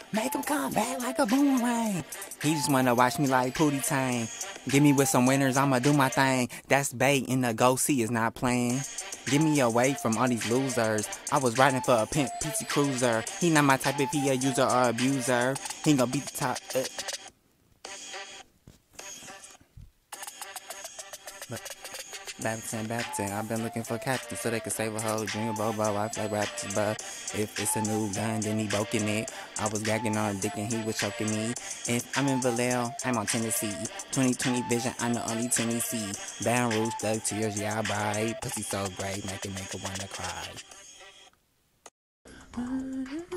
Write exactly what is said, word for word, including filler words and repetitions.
Make him come back like a boomerang. He just wanna watch me like Pootie Tang. Give me with some winners, I'ma do my thing. That's bait and the go see is not playing. Get me away from all these losers. I was riding for a pimp, P T Cruiser. He not my type if he a user or abuser. He gon' beat the top. Uh. Babington, Babington, I've been looking for captain so they can save a whole dream of Bobo. I play rappers, but if it's a new gun, then he broken it. I was gagging on a dick and he was choking me. If I'm in Vallejo, I'm on Tennessee. twenty twenty vision, I'm the only Tennessee. Baton Rouge, thug tears, yeah, I bright. Pussy so great, make it make it wanna cry.